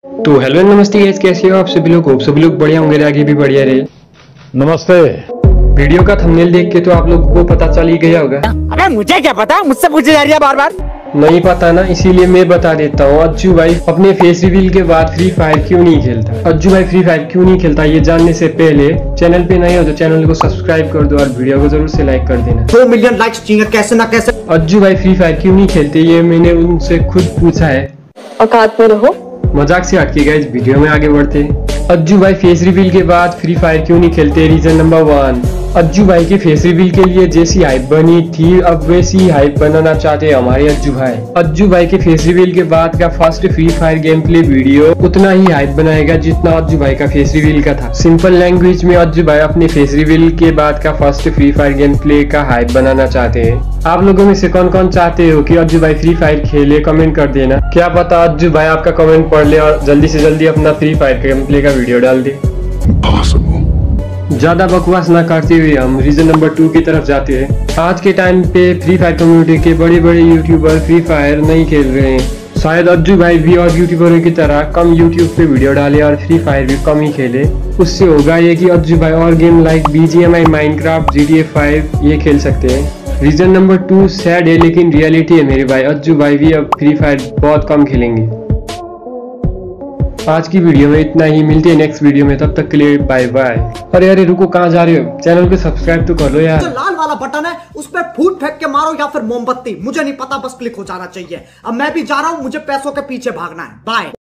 तो हेलो नमस्ते गाइस, कैसे हो आप सभी लोग? होप सभी लोग बढ़िया होंगे, आगे भी बढ़िया रहे। नमस्ते। वीडियो का थंबनेल देख के तो आप लोगों को पता चल ही गया होगा। अबे मुझे क्या पता, मुझसे पूछे जा रही है बार बार। नहीं पता ना, इसीलिए मैं बता देता हूँ। अज्जू भाई अपने फेस रिवील के बाद फ्री फायर क्यों नहीं खेलता? अज्जू भाई फ्री फायर क्यों नहीं खेलता, ये जानने से पहले चैनल पे नए हो तो चैनल को सब्सक्राइब कर दो और वीडियो को जरूर से लाइक कर देना। 2 मिलियन लाइक्स चाहिए कैसे ना कैसे। अज्जू भाई फ्री फायर क्यों नहीं खेलते, ये मैंने उनसे खुद पूछा है। औकात में रहो। मजाक से हटके गाइस, वीडियो में आगे बढ़ते हैं। अज्जू भाई फेस रिवील के बाद फ्री फायर क्यों नहीं खेलते? रीजन नंबर 1, अज्जू भाई के फेस रिवील के लिए जैसी हाइप बनी थी, अब वैसी हाइप बनाना चाहते हैं हमारे अज्जू भाई। अज्जू भाई के फेस रिवील के बाद का first free fire game play video उतना ही हाइप बनाएगा जितना अज्जू भाई का फेस रिवील का था। सिंपल लैंग्वेज में अज्जू भाई अपने फेस रिवील के बाद का first free fire game play का हाइप बनाना चाहते हैं। आप लोगों में से कौन कौन चाहते हो कि अज्जू भाई फ्री फायर खेले? कमेंट कर देना। क्या पता अज्जू भाई आपका कमेंट पढ़ ले और जल्दी से जल्दी अपना फ्री फायर गेम प्ले का वीडियो डाल दे। ज्यादा बकवास ना करते हुए हम रीजन नंबर 2 की तरफ जाते हैं। आज के टाइम पे फ्री फायर कम्युनिटी के बड़े बड़े यूट्यूबर फ्री फायर नहीं खेल रहे हैं। शायद अज्जू भाई भी और यूट्यूबरों की तरह कम यूट्यूब पे वीडियो डाले और फ्री फायर भी कम ही खेले। उससे होगा ये कि अज्जू भाई और game like BGMI, Minecraft, GTA 5 ये खेल सकते हैं। रीजन नंबर 2 सैड है लेकिन रियलिटी है मेरे भाई, अज्जू भाई भी अब फ्री फायर बहुत कम खेलेंगे। आज की वीडियो में इतना ही, मिलते हैं नेक्स्ट वीडियो में, तब तक के लिए बाय बाय। अरे रुको, कहाँ जा रहे हो? चैनल को सब्सक्राइब तो कर लो यार। जो लाल वाला बटन है उस पर फूट फेंक के मारो या फिर मोमबत्ती, मुझे नहीं पता, बस क्लिक हो जाना चाहिए। अब मैं भी जा रहा हूं, मुझे पैसों के पीछे भागना है। बाय।